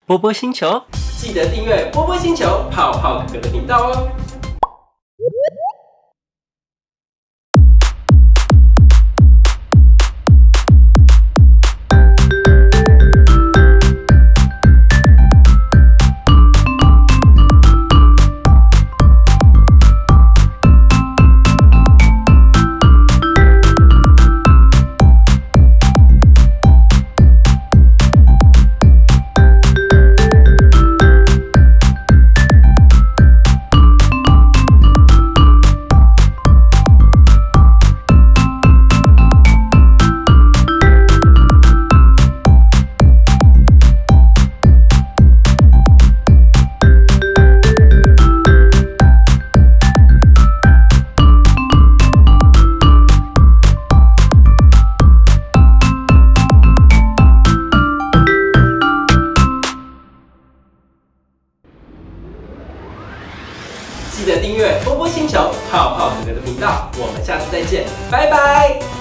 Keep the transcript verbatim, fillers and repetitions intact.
波波星球， 记得订阅波波星球泡泡哥哥的频道哦。记得订阅波波星球泡泡哥哥的频道，我们下次再见，拜拜。